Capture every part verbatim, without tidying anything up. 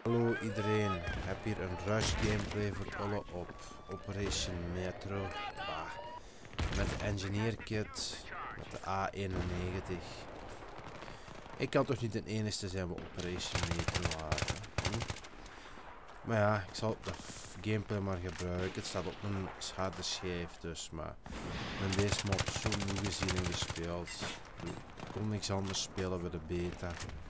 Hallo iedereen, ik heb hier een Rush gameplay voor alle op Operation Metro. Bah. Met de Engineer Kit, met de A eenennegentig. Ik kan toch niet de enige zijn bij Operation Metro waren. Hm? Maar ja, ik zal de gameplay maar gebruiken. Het staat op mijn harde schijf dus, maar ik ben deze map zo niet gezien en gespeeld. Ik kon niks anders spelen bij de beta.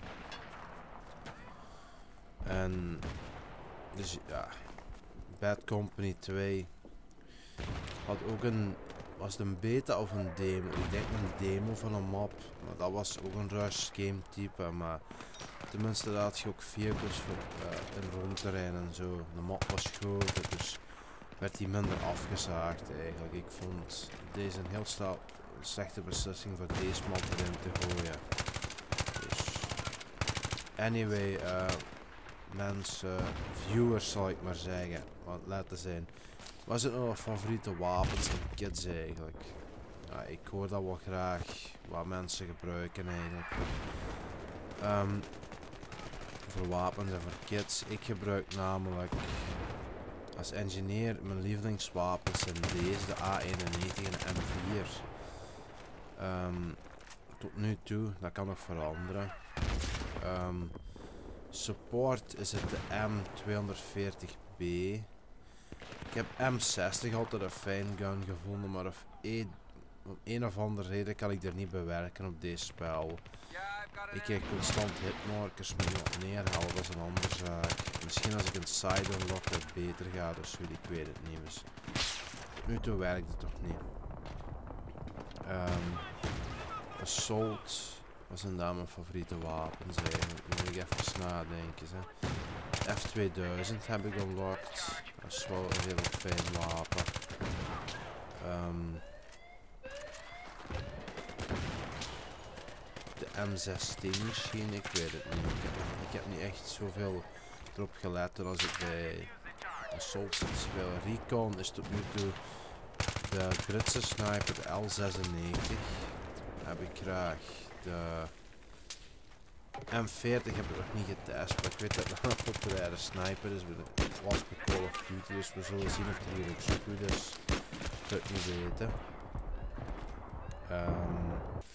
En dus ja, Bad Company twee had ook een, was het een beta of een demo? Ik denk een demo van een map, maar dat was ook een Rush game type, maar tenminste daar had je ook vehicles voor uh, in rondterrein en zo. De map was groter, dus werd die minder afgezaagd eigenlijk. Ik vond deze een heel snel slechte beslissing voor deze map erin te gooien. Dus anyway, uh, mensen, viewers zal ik maar zeggen, want laten zijn. Wat zijn nou favoriete wapens en kits eigenlijk? Ja, ik hoor dat wel graag wat mensen gebruiken eigenlijk. Um, voor wapens en voor kits. Ik gebruik namelijk als engineer mijn lievelingswapens zijn deze, de A eenennegentig en de M vier. Um, tot nu toe, dat kan nog veranderen. Um, Support is het de M tweehonderdveertig B. Ik heb M zestig altijd een fijn gun gevonden, maar of een, om een of andere reden kan ik er niet bewerken op deze spel. Ik krijg constant hitmarkers met iemand neerhalen, dat is een andere zaak. Misschien als ik een side unlock het beter gaat of zo, ik weet het niet. Dus tot nu toe werkt het toch niet. Um, Assault. Wat zijn daar mijn favoriete wapens eigenlijk? Moet ik even nadenken. Hè. F tweeduizend heb ik unlocked. Dat is wel een heel fijn wapen. Um, de M zestien misschien, ik weet het niet. Ik heb, ik heb niet echt zoveel erop gelet toen als ik bij Assault speel. Recon is tot nu toe de Britse sniper, de L zesennegentig. Heb ik graag. De M veertig heb ik nog niet getest, maar ik weet dat het een populaire sniper is. Het was bij Call of Duty, dus we zullen zien of die hier ook zo goed is. Ik zou het niet weten. Um,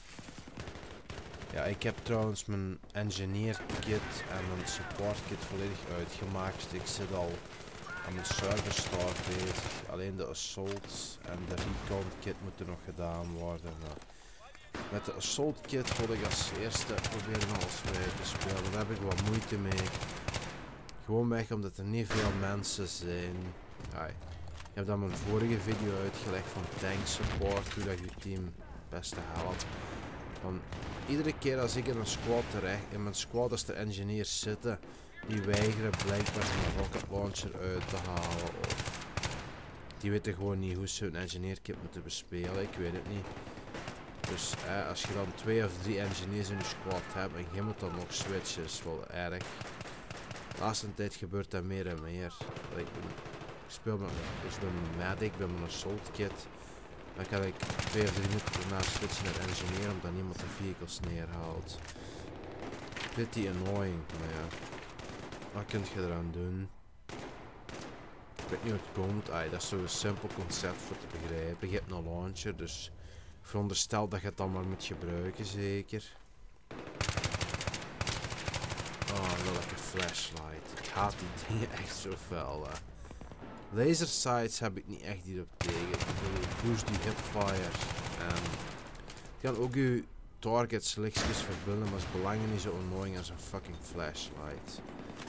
ja, ik heb trouwens mijn engineer kit en mijn support kit volledig uitgemaakt. Ik zit al aan mijn server start bezig. Alleen de assault en de recon kit moeten nog gedaan worden. Maar met de assault kit wil ik als eerste proberen alles vrij te spelen. Daar heb ik wat moeite mee. Gewoon weg omdat er niet veel mensen zijn. Ja, ik heb dan mijn vorige video uitgelegd van tank support, hoe dat je team het beste helpt. Van iedere keer als ik in een squad terecht, in mijn squad als de engineers zitten, die weigeren blijkbaar een rocket launcher uit te halen. Of die weten gewoon niet hoe ze hun engineer kit moeten bespelen, ik weet het niet. Dus eh, als je dan twee of drie engineers in je squad hebt en je moet dan nog switchen, is wel erg. De laatste tijd gebeurt dat meer en meer. Ik, ben, ik speel met, dus met mijn medic, met mijn assault kit. Dan kan ik twee of drie minuten daarna switchen naar engineer omdat niemand de vehicles neerhaalt. Pretty annoying, maar ja. Wat kun je eraan doen? Ik weet niet hoe het komt. Ay, dat is zo'n simpel concept voor te begrijpen. Je hebt een launcher, dus ik veronderstel dat je het dan maar moet gebruiken, zeker. Oh, welke flashlight. Ik haat die dingen echt zo fel. Hè. Laser sights heb ik niet echt hierop tegen. Ik boost die hipfire. En het kan ook uw targets lichtjes verbinden, maar is belangrijk niet zo annoying als een fucking flashlight.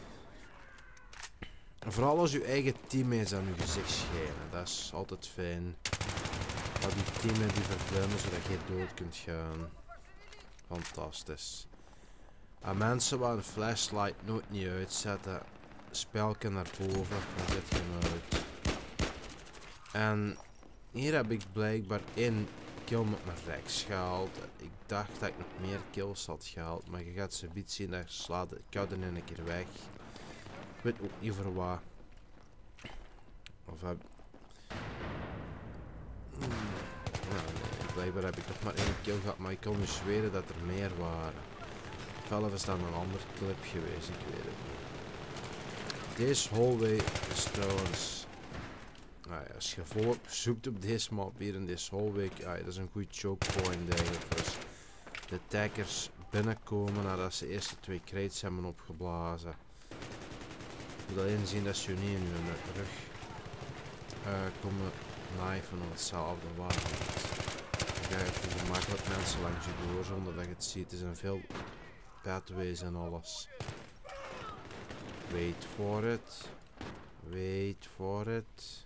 En vooral als uw eigen teammates aan uw gezicht schijnen, dat is altijd fijn. Dat die teammates die verblinden zodat je dood kunt gaan. Fantastisch. En mensen waar een flashlight nooit niet uitzetten, spelke naar boven, dan zet je hem uit. En hier heb ik blijkbaar één kill met mijn rechts gehaald. Ik dacht dat ik nog meer kills had gehaald, maar je gaat ze niet zien, daar slaat de kudden in een keer weg. Ik weet ook niet voor wat. Of heb... Hmm. Nou, nee, blijkbaar heb ik nog maar één kill gehad, maar ik kan nu zweren dat er meer waren. Ofwel is dat een ander clip geweest, ik weet het niet. Deze hallway is trouwens... Nou ja, als je volop zoekt op deze map hier in deze hallway, ja, dat is een goed choke point eigenlijk. Dus de attackers binnenkomen nadat ze eerst de twee crates hebben opgeblazen. Je moet alleen zien dat ze niet in hun rug uh, komen knijven of hetzelfde waren. Dan ga je gemakkelijk mensen langs je door zonder dat je het ziet. Er zijn veel pathways en alles. Wait for it. Wait for it.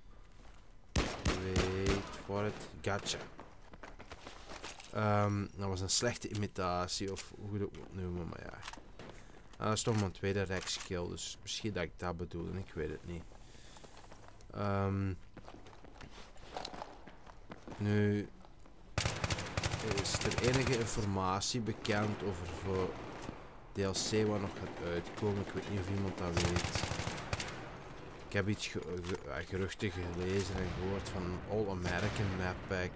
Wait for it. Gotcha. Um, dat was een slechte imitatie, of hoe je het moet noemen, maar ja. Ah, dat is toch mijn tweede rek skill, dus misschien dat ik dat bedoel, en ik weet het niet. Um, nu is er enige informatie bekend over voor D L C wat nog gaat uitkomen. Ik weet niet of iemand dat weet. Ik heb iets ge ge geruchten gelezen en gehoord van een All-American map pack.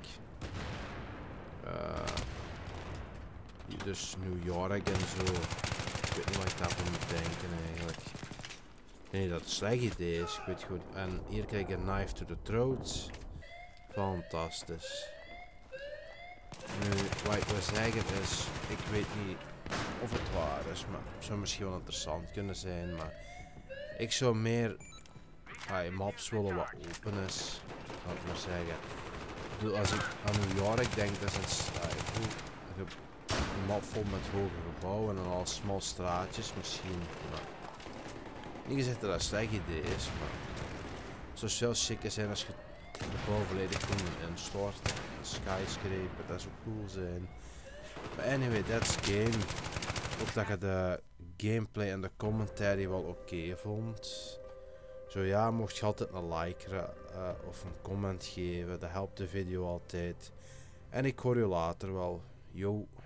Uh, dus New York en zo. Ik weet niet wat ik daarvan moet denken eigenlijk. Ik weet niet dat het een slecht idee is. Ik weet goed. En hier krijg ik een knife to the throat. Fantastisch. Nu, wat ik wil zeggen is, ik weet niet of het waar is, maar het zou misschien wel interessant kunnen zijn, maar ik zou meer ah, maps willen wat open is, laat ik maar zeggen. Ik bedoel, als ik aan New York denk, dat is een, ah, een map vol met hoge gebouwen en al smal straatjes misschien. Maar niet gezegd dat dat een slecht idee is, maar het zou veel chiquer zijn als je de bouw volledig kon instorten. Een skyscraper, dat zou cool zijn. Maar anyway, that's game. Ook dat je de gameplay en de commentary wel oké okay vond. Zo ja, mocht je altijd een like uh, of een comment geven. Dat helpt de video altijd. En ik hoor je later wel. Yo.